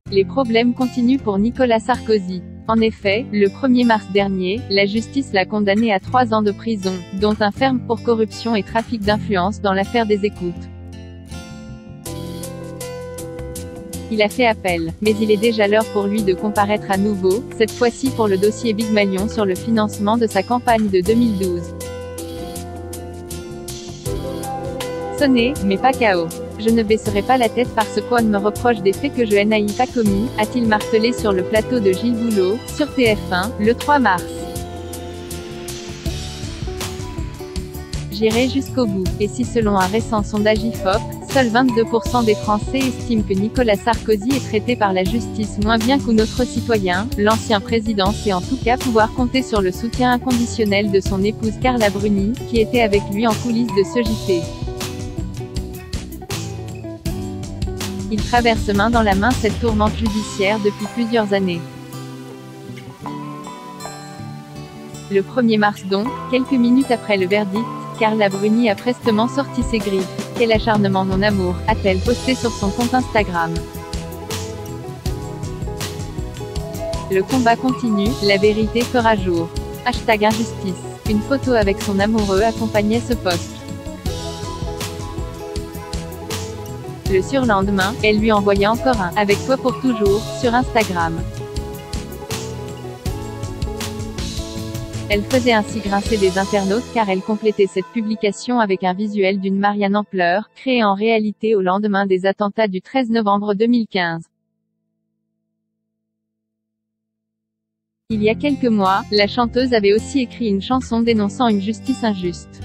Les problèmes continuent pour Nicolas Sarkozy. En effet, le 1er mars dernier, la justice l'a condamné à 3 ans de prison, dont un ferme pour corruption et trafic d'influence dans l'affaire des écoutes. Il a fait appel, mais il est déjà l'heure pour lui de comparaître à nouveau, cette fois-ci pour le dossier Big Malion sur le financement de sa campagne de 2012. Sonné, mais pas KO. Je ne baisserai pas la tête parce qu'on me reproche des faits que je n'ai pas commis, a-t-il martelé sur le plateau de Gilles Boulot, sur TF1, le 3 mars. J'irai jusqu'au bout. Et si selon un récent sondage IFOP, seuls 22% des Français estiment que Nicolas Sarkozy est traité par la justice moins bien qu'un autre citoyen, l'ancien président sait en tout cas pouvoir compter sur le soutien inconditionnel de son épouse Carla Bruni, qui était avec lui en coulisses de ce JT. Il traverse main dans la main cette tourmente judiciaire depuis plusieurs années. Le 1er mars donc, quelques minutes après le verdict, Carla Bruni a prestement sorti ses griffes. Quel acharnement mon amour, a-t-elle posté sur son compte Instagram. Le combat continue, la vérité fera jour. #injustice. Une photo avec son amoureux accompagnait ce post. Le surlendemain, elle lui envoyait encore un « avec toi pour toujours » sur Instagram. Elle faisait ainsi grincer des internautes car elle complétait cette publication avec un visuel d'une Marianne en pleurs, créé en réalité au lendemain des attentats du 13 novembre 2015. Il y a quelques mois, la chanteuse avait aussi écrit une chanson dénonçant une justice injuste.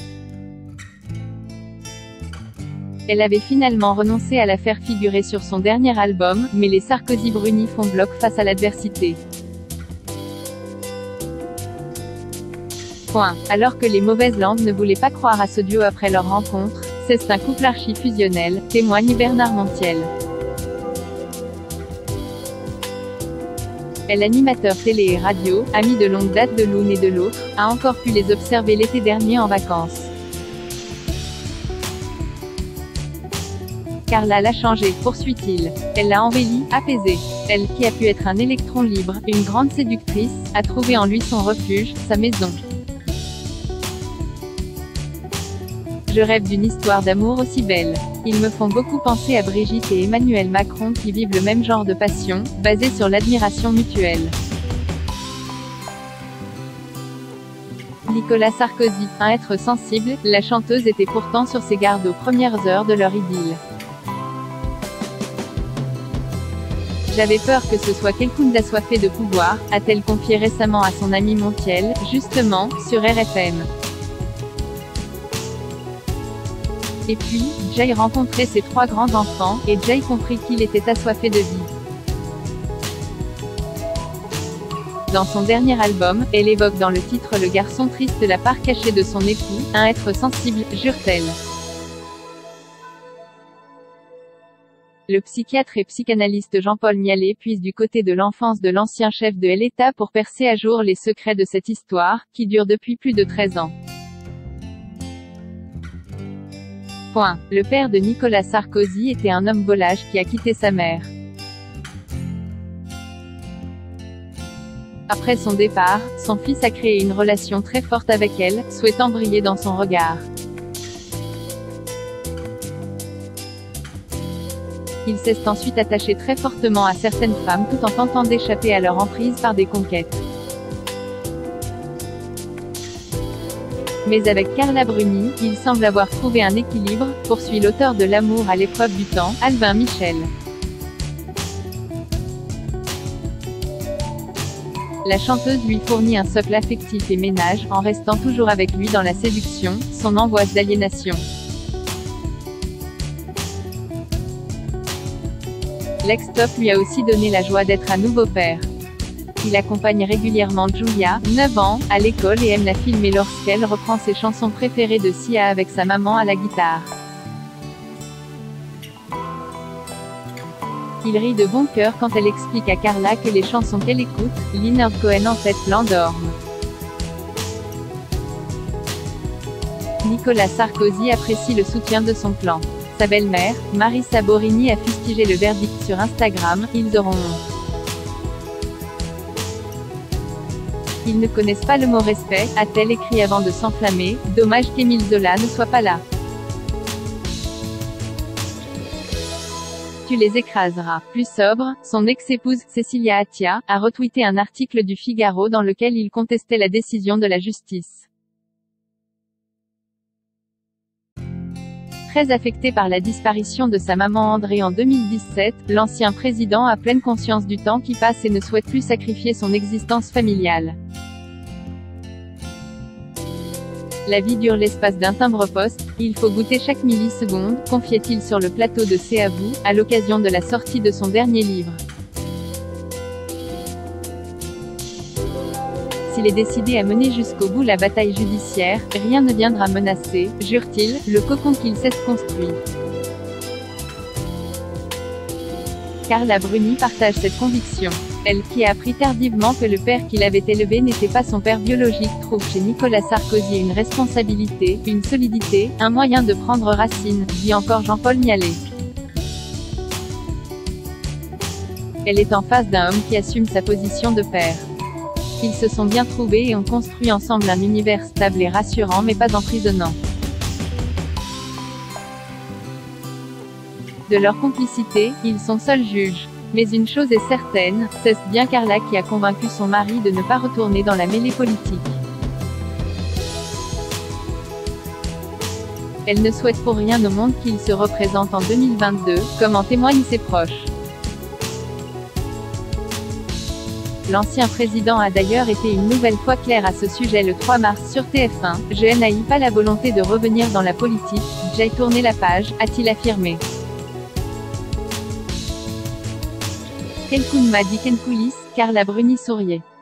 Elle avait finalement renoncé à la faire figurer sur son dernier album, mais les Sarkozy-Bruni font bloc face à l'adversité. Alors que les mauvaises langues ne voulaient pas croire à ce duo après leur rencontre, c'est un couple archi-fusionnel, témoigne Bernard Montiel. L'animateur télé et radio, ami de longue date de l'une et de l'autre, a encore pu les observer l'été dernier en vacances. Carla l'a changé, poursuit-il. Elle l'a embelli, apaisé. Elle, qui a pu être un électron libre, une grande séductrice, a trouvé en lui son refuge, sa maison. Je rêve d'une histoire d'amour aussi belle. Ils me font beaucoup penser à Brigitte et Emmanuel Macron qui vivent le même genre de passion, basée sur l'admiration mutuelle. Nicolas Sarkozy, un être sensible, la chanteuse était pourtant sur ses gardes aux premières heures de leur idylle. J'avais peur que ce soit quelqu'un d'assoiffé de pouvoir, a-t-elle confié récemment à son ami Montiel, justement, sur RFM. Et puis, Jay rencontrait ses 3 grands-enfants, et Jay comprit qu'il était assoiffé de vie. Dans son dernier album, elle évoque dans le titre le garçon triste, la part cachée de son époux, un être sensible, jure-t-elle. Le psychiatre et psychanalyste Jean-Paul Mialet puise du côté de l'enfance de l'ancien chef de l'État pour percer à jour les secrets de cette histoire, qui dure depuis plus de 13 ans. Le père de Nicolas Sarkozy était un homme volage qui a quitté sa mère. Après son départ, son fils a créé une relation très forte avec elle, souhaitant briller dans son regard. Il s'est ensuite attaché très fortement à certaines femmes tout en tentant d'échapper à leur emprise par des conquêtes. Mais avec Carla Bruni, il semble avoir trouvé un équilibre, poursuit l'auteur de L'amour à l'épreuve du temps, Albin Michel. La chanteuse lui fournit un socle affectif et ménage, en restant toujours avec lui dans la séduction, son angoisse d'aliénation. L'ex-top lui a aussi donné la joie d'être un nouveau père. Il accompagne régulièrement Julia, 9 ans, à l'école et aime la filmer lorsqu'elle reprend ses chansons préférées de Sia avec sa maman à la guitare. Il rit de bon cœur quand elle explique à Carla que les chansons qu'elle écoute, Leonard Cohen en fait l'endorment. Nicolas Sarkozy apprécie le soutien de son clan. sa belle-mère, Marisa Borini a fustigé le verdict sur Instagram, ils auront honte. Ils ne connaissent pas le mot respect, a-t-elle écrit avant de s'enflammer, dommage qu'Émile Zola ne soit pas là. Tu les écraseras. Plus sobre, son ex-épouse, Cécilia Attia, a retweeté un article du Figaro dans lequel il contestait la décision de la justice. Très affecté par la disparition de sa maman Andrée en 2017, l'ancien président a pleine conscience du temps qui passe et ne souhaite plus sacrifier son existence familiale. La vie dure l'espace d'un timbre-poste, il faut goûter chaque milliseconde, confiait-il sur le plateau de C'est à vous, à l'occasion de la sortie de son dernier livre. S'il est décidé à mener jusqu'au bout la bataille judiciaire, rien ne viendra menacer, jure-t-il, le cocon qu'il s'est construit. Carla Bruni partage cette conviction. Elle, qui a appris tardivement que le père qui l'avait élevée n'était pas son père biologique, trouve chez Nicolas Sarkozy une responsabilité, une solidité, un moyen de prendre racine, dit encore Jean-Paul Mialet. Elle est en face d'un homme qui assume sa position de père. Ils se sont bien trouvés et ont construit ensemble un univers stable et rassurant mais pas emprisonnant. De leur complicité, ils sont seuls juges. Mais une chose est certaine, c'est bien Carla qui a convaincu son mari de ne pas retourner dans la mêlée politique. Elle ne souhaite pour rien au monde qu'il se représente en 2022, comme en témoignent ses proches. L'ancien président a d'ailleurs été une nouvelle fois clair à ce sujet le 3 mars sur TF1, « Je n'ai pas la volonté de revenir dans la politique, j'ai tourné la page », a-t-il affirmé. Quel coup de m'a dit qu'en coulisses, Carla Bruni souriait.